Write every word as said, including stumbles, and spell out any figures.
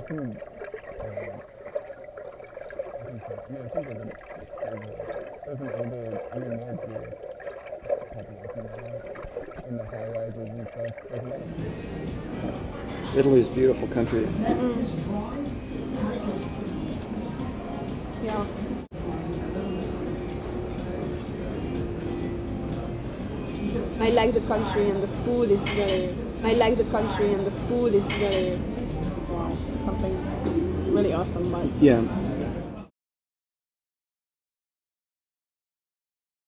some, uh, I think so. Yeah, I think there's, a, there's, a, there's an older, I mean, more beer population there in the high rises and stuff. There's a lot of beer. Italy's a beautiful country. Mm. Yeah. I like the country and the food is very, I like the country and the food is very, wow, something really awesome, but Yeah.